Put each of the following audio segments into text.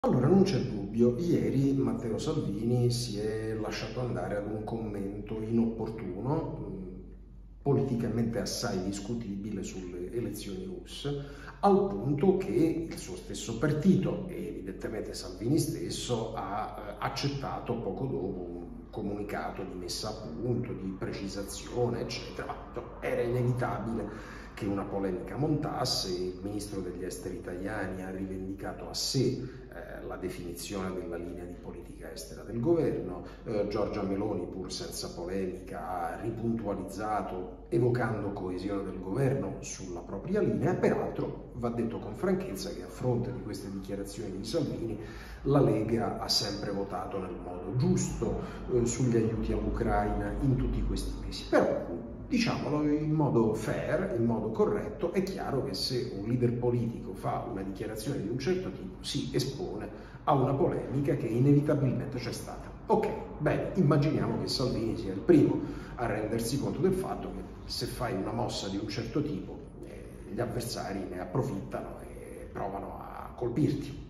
Allora, non c'è dubbio, ieri Matteo Salvini si è lasciato andare ad un commento inopportuno, politicamente assai discutibile sulle elezioni russe, al punto che il suo stesso partito e evidentemente Salvini stesso ha accettato poco dopo un comunicato di messa a punto, di precisazione, eccetera. Ma era inevitabile che una polemica montasse. Il ministro degli esteri italiani ha rivendicato a sé la definizione della linea di politica estera del governo. Giorgia Meloni, pur senza polemica, ha ripuntualizzato evocando coesione del governo sulla propria linea. Peraltro va detto con franchezza che a fronte di queste dichiarazioni di Salvini la Lega ha sempre votato nel modo giusto sugli aiuti all'Ucraina in tutti questi mesi. Però diciamolo in modo fair, in modo corretto, è chiaro che se un leader politico fa una dichiarazione di un certo tipo si espone a una polemica che inevitabilmente c'è stata. Ok, bene, immaginiamo che Salvini sia il primo a rendersi conto del fatto che se fai una mossa di un certo tipo gli avversari ne approfittano e provano a colpirti.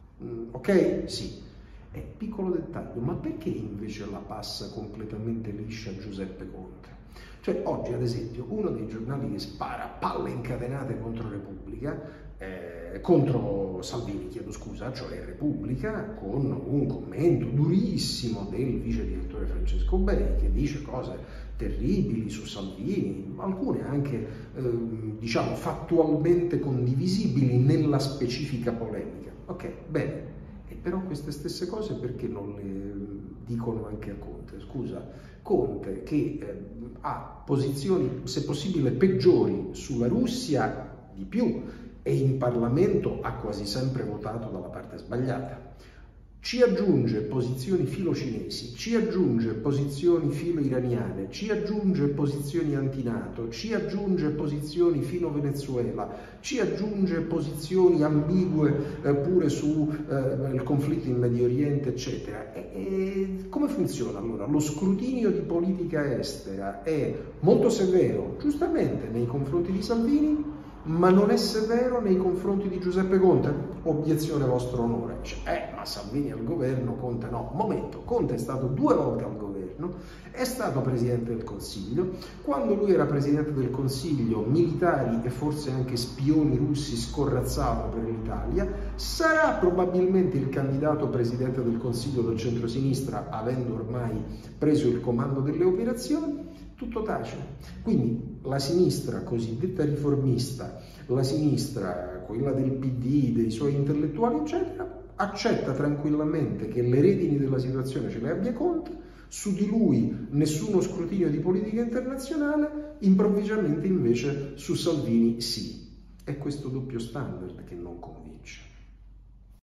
Ok? Sì. È piccolo dettaglio, ma perché invece la passa completamente liscia Giuseppe Conte? Cioè oggi ad esempio uno dei giornali che spara palle incatenate contro Repubblica, contro Salvini, chiedo scusa, cioè Repubblica, con un commento durissimo del vice direttore Francesco Bei che dice cose terribili su Salvini, alcune anche diciamo fattualmente condivisibili nella specifica polemica. Ok, bene. E però queste stesse cose perché non le dicono anche a Conte? Scusa, Conte che ha posizioni, se possibile, peggiori sulla Russia di più e in Parlamento ha quasi sempre votato dalla parte sbagliata. Ci aggiunge posizioni filo-cinesi, ci aggiunge posizioni filo-iraniane, ci aggiunge posizioni anti-NATO, ci aggiunge posizioni filo-Venezuela, ci aggiunge posizioni ambigue pure sul conflitto in Medio Oriente, eccetera. E come funziona allora? Lo scrutinio di politica estera è molto severo, giustamente, nei confronti di Salvini, ma non è severo nei confronti di Giuseppe Conte? Obiezione vostro onore. Ma Salvini al governo, Conte no. Momento, Conte è stato 2 volte al governo, è stato Presidente del Consiglio. Quando lui era Presidente del Consiglio, militari e forse anche spioni russi scorrazzavano per l'Italia. Sarà probabilmente il candidato Presidente del Consiglio del centrosinistra, avendo ormai preso il comando delle operazioni. Tutto tace. Quindi la sinistra cosiddetta riformista, la sinistra, quella del PD, dei suoi intellettuali, eccetera, accetta tranquillamente che le redini della situazione ce le abbia Conte, su di lui nessuno scrutinio di politica internazionale, improvvisamente invece su Salvini sì. È questo doppio standard che non convince.